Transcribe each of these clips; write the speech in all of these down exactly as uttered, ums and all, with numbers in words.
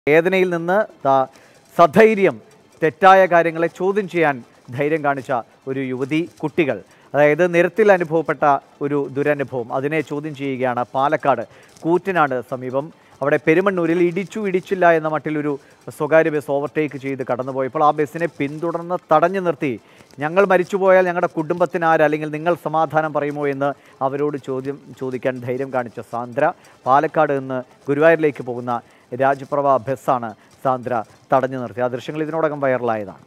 വേദനയിൽ നിന്ന് സധൈര്യം തെറ്റായ കാര്യങ്ങളെ ചോദ്യം ചെയ്യാൻ ധൈര്യം കാണിച്ച ഒരു യുവതി കുട്ടികൾ അതായത് നിരത്തിൽ അനുഭവപ്പെട്ട ഒരു ദുരനുഭവം അതിനെ ചോദ്യം ചെയ്യുകയാണ് പാലക്കാട് കൂറ്റനാട് സമീപം അവിടെ പെരുമണ്ണൂരിൽ ഇടിച്ചു ഇടിച്ചില്ല എന്ന മട്ടിലൊരു സ്വകാര്യ ബസ് ഓവർടേക്ക് ചെയ്ത് കടന്നുപോയപ്പോൾ ആ ബസ്സിനെ പിന്തുടർന്ന് തടഞ്ഞു നിർത്തി ഞങ്ങൾ മരിച്ചുപോയാൽ ഞങ്ങളുടെ കുടുംബത്തിന് ആര് അല്ലെങ്കിൽ നിങ്ങൾ സമാധാനം പറയുമോ എന്ന് അവരോട് ചോദ്യം ചോദിക്കാൻ ധൈര്യം കാണിച്ച സാന്ദ്ര പാലക്കാട് നിന്ന് ഗുരുവായൂരിലേക്ക് പോകുന്ന രാജപ്രഭ ബസ്സാണ് സാന്ദ്ര തടഞ്ഞു നിർത്തി. ആ ദൃശ്യങ്ങൾ ഇതിനോടകം വൈറലായതാണ്.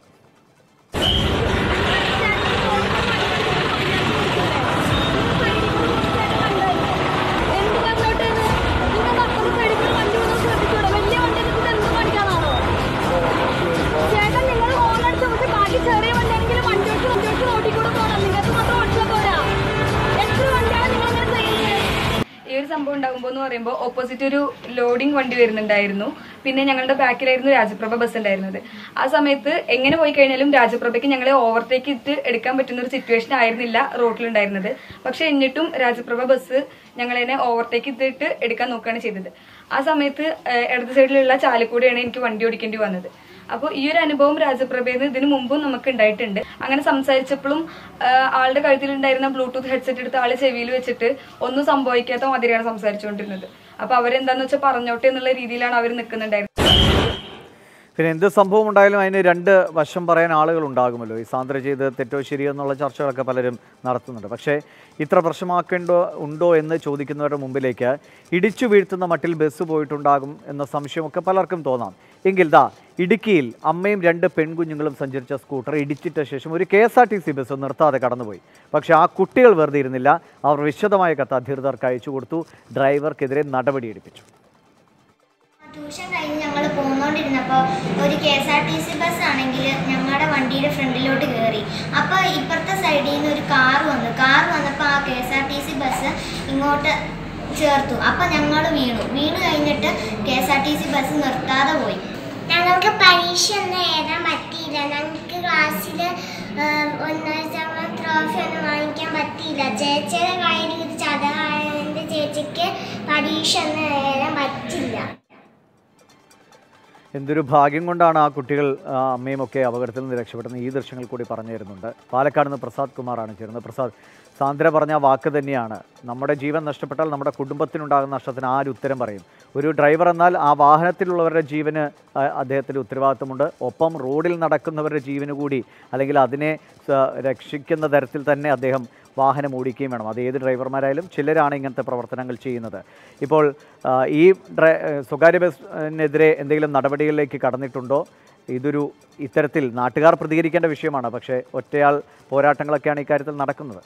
ഈ ഒരു സംഭവം ഉണ്ടാകുമ്പോൾ എന്ന് പറയുമ്പോൾ ഓപ്പോസിറ്റ് ഒരു ലോഡിംഗ് വണ്ടി വരുന്നുണ്ടായിരുന്നു. പിന്നെ ഞങ്ങളുടെ ബാക്കിലായിരുന്നു രാജപ്രഭ ബസ് ഉണ്ടായിരുന്നത്. ആ സമയത്ത് എങ്ങനെ പോയി കഴിഞ്ഞാലും രാജപ്രഭയ്ക്ക് ഞങ്ങളെ ഓവർടേക്ക് ഇട്ട് എടുക്കാൻ പറ്റുന്ന ഒരു സിറ്റുവേഷൻ ആയിരുന്നില്ല റോഡിലുണ്ടായിരുന്നത്. പക്ഷെ എന്നിട്ടും രാജപ്രഭ ബസ് ഞങ്ങളതിനെ ഓവർടേക്ക് ഇട്ടിട്ട് എടുക്കാൻ നോക്കുകയാണ് ചെയ്തത്. ആ സമയത്ത് ഇടത് സൈഡിലുള്ള ചാലക്കൂടെയാണ് എനിക്ക് വണ്ടി ഓടിക്കേണ്ടി വന്നത്. അപ്പോൾ ഈ ഒരു അനുഭവം രാജപ്രഭയെന്ന് ഇതിനു മുമ്പും നമുക്ക് ഉണ്ടായിട്ടുണ്ട്. അങ്ങനെ സംസാരിച്ചപ്പോഴും ആളുടെ കഴുത്തിലുണ്ടായിരുന്ന ബ്ലൂടൂത്ത് ഹെഡ്സെറ്റ് എടുത്ത് ആളെ ചെവിയിൽ വെച്ചിട്ട് ഒന്നും സംഭവിക്കാത്ത മാതിരിയാണ് സംസാരിച്ചുകൊണ്ടിരുന്നത്. അപ്പൊ അവരെന്താന്ന് വെച്ചാൽ പറഞ്ഞോട്ടെ എന്നുള്ള രീതിയിലാണ് അവർ നിൽക്കുന്നുണ്ടായിരുന്നത്. പിന്നെ എന്ത് സംഭവം ഉണ്ടായാലും അതിന് രണ്ട് വശം പറയാൻ ആളുകൾ ഉണ്ടാകുമല്ലോ. ഈ സാന്ദ്ര ചെയ്ത് തെറ്റോ ശരിയോ എന്നുള്ള ചർച്ചകളൊക്കെ പലരും നടത്തുന്നുണ്ട്. പക്ഷേ ഇത്ര പ്രശ്നമാക്കേണ്ടോ ഉണ്ടോ എന്ന് ചോദിക്കുന്നവരുടെ മുമ്പിലേക്ക് ഇടിച്ചു വീഴ്ത്തുന്ന മട്ടിൽ ബസ് പോയിട്ടുണ്ടാകും എന്ന സംശയമൊക്കെ പലർക്കും തോന്നാം. എങ്കിൽ ദാ ഇടുക്കിയിൽ അമ്മയും രണ്ട് പെൺകുഞ്ഞുങ്ങളും സഞ്ചരിച്ച സ്കൂട്ടർ ഇടിച്ചിട്ട ശേഷം ഒരു K S R T C bus നിർത്താതെ കടന്നുപോയി. പക്ഷേ ആ കുട്ടികൾ വെറുതെ ഇരുന്നില്ല. അവർ വിശദമായ കത്ത് അധികൃതർക്ക് അയച്ചു കൊടുത്തു. ഡ്രൈവർക്കെതിരെ നടപടിയെടുപ്പിച്ചു. ട്യൂഷൻ കഴിഞ്ഞ് ഞങ്ങൾ പോന്നുകൊണ്ടിരുന്നപ്പോൾ ഒരു K S R T C bus ആണെങ്കിൽ ഞങ്ങളുടെ വണ്ടിയുടെ ഫ്രണ്ടിലോട്ട് കയറി. അപ്പോൾ ഇപ്പുറത്തെ സൈഡിൽ നിന്ന് ഒരു കാർ വന്നു. കാർ വന്നപ്പോൾ ആ K S R T C bus ഇങ്ങോട്ട് ചേർത്തു. അപ്പോൾ ഞങ്ങൾ വീണു. വീണ് കഴിഞ്ഞിട്ട് K S R T C bus നിർത്താതെ പോയി. ഞങ്ങൾക്ക് പരീക്ഷ ഒന്നും എഴുതാൻ പറ്റിയില്ല. ഞങ്ങൾക്ക് ക്ലാസ്സിൽ ഒന്നാം ട്രോഫി ഒന്നും വാങ്ങിക്കാൻ പറ്റിയില്ല. ചേച്ചിയുടെ കയ്യിൽ ഇത് ചതകായതിൻ്റെ ചേച്ചിക്ക് പരീക്ഷ ഒന്നും എഴുതാൻ പറ്റില്ല. എന്തൊരു ഭാഗ്യം കൊണ്ടാണ് ആ കുട്ടികൾ അമ്മയും ഒക്കെ അപകടത്തിൽ നിന്ന് രക്ഷപ്പെടുന്നത്. ഈ ദൃശ്യങ്ങൾ കൂടി പറഞ്ഞു തരുന്നുണ്ട്. പാലക്കാട് നിന്ന് പ്രസാദ് കുമാറാണ് ചേരുന്നത്. പ്രസാദ്, സാന്ദ്ര പറഞ്ഞ വാക്ക് തന്നെയാണ്, നമ്മുടെ ജീവൻ നഷ്ടപ്പെട്ടാൽ നമ്മുടെ കുടുംബത്തിനുണ്ടാകുന്ന നഷ്ടത്തിന് ആര് ഉത്തരം പറയും? ഒരു ഡ്രൈവർ എന്നാൽ ആ വാഹനത്തിലുള്ളവരുടെ ജീവന് അദ്ദേഹത്തിന് ഉത്തരവാദിത്തമുണ്ട്. ഒപ്പം റോഡിൽ നടക്കുന്നവരുടെ ജീവന് കൂടി അല്ലെങ്കിൽ അതിനെ രക്ഷിക്കുന്ന തരത്തിൽ തന്നെ അദ്ദേഹം വാഹനം ഓടിക്കുകയും വേണം. അത് ഏത് ഡ്രൈവർമാരായാലും ചിലരാണ് ഇങ്ങനത്തെ പ്രവർത്തനങ്ങൾ ചെയ്യുന്നത്. ഇപ്പോൾ ഈ ഡ്രൈ സ്വകാര്യ ബസ്സിനെതിരെ എന്തെങ്കിലും നടപടികളിലേക്ക് കടന്നിട്ടുണ്ടോ? ഇതൊരു ഇത്തരത്തിൽ നാട്ടുകാർ പ്രതികരിക്കേണ്ട വിഷയമാണ്. പക്ഷേ ഒറ്റയാൾ പോരാട്ടങ്ങളൊക്കെയാണ് ഇക്കാര്യത്തിൽ നടക്കുന്നത്.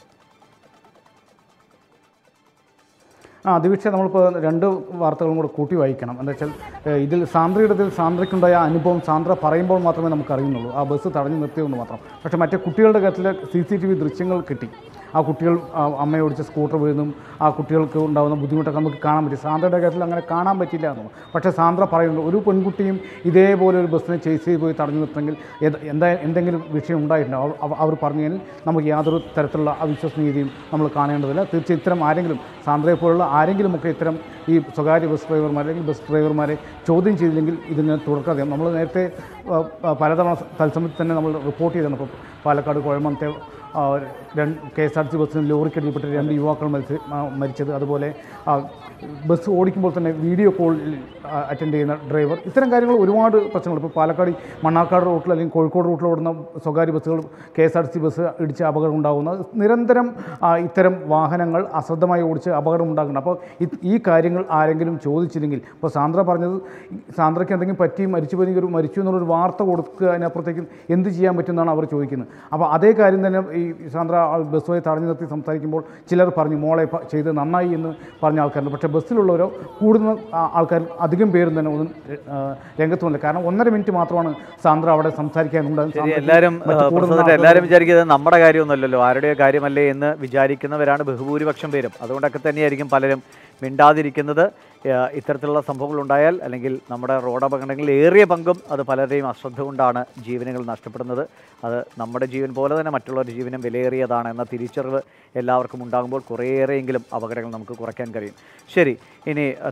ആ ദിവിക്ഷ, നമ്മളിപ്പോൾ രണ്ട് വാർത്തകളും കൂടെ കൂട്ടി വായിക്കണം. എന്താ വെച്ചാൽ ഇതിൽ സാന്ദ്രയുടെ സാന്ദ്രയ്ക്കുണ്ടായ അനുഭവം സാന്ദ്ര പറയുമ്പോൾ മാത്രമേ നമുക്ക് അറിയുന്നുള്ളൂ. ആ ബസ് തടഞ്ഞു നിർത്തിയതെന്ന് മാത്രം. പക്ഷേ മറ്റേ കുട്ടികളുടെ കാര്യത്തിൽ സി സി ടി വി ദൃശ്യങ്ങൾ കിട്ടി. ആ കുട്ടികൾ അമ്മയോടിച്ച സ്കൂട്ടർ വീഴുന്നതും ആ കുട്ടികൾക്ക് ഉണ്ടാകുന്ന ബുദ്ധിമുട്ടൊക്കെ നമുക്ക് കാണാൻ പറ്റി. സാന്ദ്രയുടെ കാര്യത്തിൽ അങ്ങനെ കാണാൻ പറ്റില്ല എന്നുള്ളൂ. പക്ഷേ സാന്ദ്ര പറയുന്നു, ഒരു പെൺകുട്ടിയും ഇതേപോലെ ഒരു ബസ്സിനെ ചേസ് ചെയ്ത് പോയി തടഞ്ഞു നിർത്തുമെങ്കിൽ എന്താ എന്തെങ്കിലും വിഷയം ഉണ്ടായിട്ടുണ്ടാവും. അവർ പറഞ്ഞതിൽ നമുക്ക് യാതൊരു തരത്തിലുള്ള അവിശ്വസനീയതയും നമ്മൾ കാണേണ്ടതില്ല. തീർച്ചയായും ഇത്തരം ആരെങ്കിലും സാന്ദ്രയെ പോലുള്ള ആരെങ്കിലുമൊക്കെ ഇത്തരം ഈ സ്വകാര്യ ബസ് ഡ്രൈവർമാർ അല്ലെങ്കിൽ ബസ് ഡ്രൈവർമാരെ ചോദ്യം ചെയ്തില്ലെങ്കിൽ ഇതിന് തുടർക്കാതെ നമ്മൾ നേരത്തെ പലതവണ തത്സമയത്ത് തന്നെ നമ്മൾ റിപ്പോർട്ട് ചെയ്തിരുന്നു. ഇപ്പോൾ പാലക്കാട് കുഴമത്തെ രണ്ട് K S R T C ബസ്സിന് ലോറിക്കടിയിൽപ്പെട്ട് രണ്ട് യുവാക്കൾ മരിച്ച് മരിച്ചത് അതുപോലെ ബസ് ഓടിക്കുമ്പോൾ തന്നെ വീഡിയോ കോൾ അറ്റൻഡ് ചെയ്യുന്ന ഡ്രൈവർ, ഇത്തരം കാര്യങ്ങൾ ഒരുപാട് പ്രശ്നങ്ങൾ. ഇപ്പോൾ പാലക്കാട് മണ്ണാർക്കാട് റൂട്ടിൽ അല്ലെങ്കിൽ കോഴിക്കോട് റൂട്ടിൽ ഓടുന്ന സ്വകാര്യ ബസ്സുകൾ K S R T C bus ഇടിച്ച് അപകടം ഉണ്ടാകുന്നത് നിരന്തരം ഇത്തരം വാഹനങ്ങൾ അശ്രദ്ധമായി ഓടിച്ച് അപകടം ഉണ്ടാകുന്നുണ്ട്. അപ്പോൾ ഈ കാര്യങ്ങൾ ആരെങ്കിലും ചോദിച്ചില്ലെങ്കിൽ, ഇപ്പോൾ സാന്ദ്ര പറഞ്ഞത് സാന്ദ്രയ്ക്ക് എന്തെങ്കിലും പറ്റി മരിച്ചു പോയി ഒരു മരിച്ചു എന്നുള്ളൊരു വാർത്ത കൊടുക്കുക, അതിനപ്പുറത്തേക്കും എന്ത് ചെയ്യാൻ പറ്റുമെന്നാണ് അവർ ചോദിക്കുന്നത്. അപ്പോൾ അതേ കാര്യം തന്നെ ഈ സാന്ദ്ര ബസ്സുമായി തടഞ്ഞു നിർത്തി സംസാരിക്കുമ്പോൾ ചിലർ പറഞ്ഞു മോളെ ചെയ്ത് നന്നായി എന്ന് പറഞ്ഞ ആൾക്കാരുണ്ട്. പക്ഷേ ബസ്സിലുള്ളവരോ കൂടുന്ന ആൾക്കാർ അധികം പേരും തന്നെ ഒന്നും രംഗത്ത് വന്നില്ല. കാരണം ഒന്നര മിനിറ്റ് മാത്രമാണ് സാന്ദ്ര അവിടെ സംസാരിക്കാനുണ്ടാകും. എല്ലാവരും എല്ലാവരും വിചാരിക്കുന്നത് നമ്മുടെ കാര്യമൊന്നുമല്ലല്ലോ, ആരുടെയോ കാര്യമല്ലേ എന്ന് വിചാരിക്കുന്നവരാണ് ബഹുഭൂരിപക്ഷം പേരും. അതുകൊണ്ടൊക്കെ തന്നെയായിരിക്കും പലരും മിണ്ടാതിരിക്കുന്നത്. ഇത്തരത്തിലുള്ള സംഭവങ്ങൾ ഉണ്ടായാൽ അല്ലെങ്കിൽ നമ്മുടെ റോഡ് അപകടങ്ങളിൽ ഏറിയ പങ്കും അത് പലരുടെയും അശ്രദ്ധ കൊണ്ടാണ് ജീവനുകൾ നഷ്ടപ്പെടുന്നത്. അത് നമ്മുടെ ജീവൻ പോലെ തന്നെ മറ്റുള്ളവരുടെ ജീവനും വിലയേറിയതാണ് എന്ന തിരിച്ചറിവ് എല്ലാവർക്കും ഉണ്ടാകുമ്പോൾ കുറേയേറെയെങ്കിലും അപകടങ്ങൾ നമുക്ക് കുറയ്ക്കാൻ കഴിയും. ശരി, ഇനി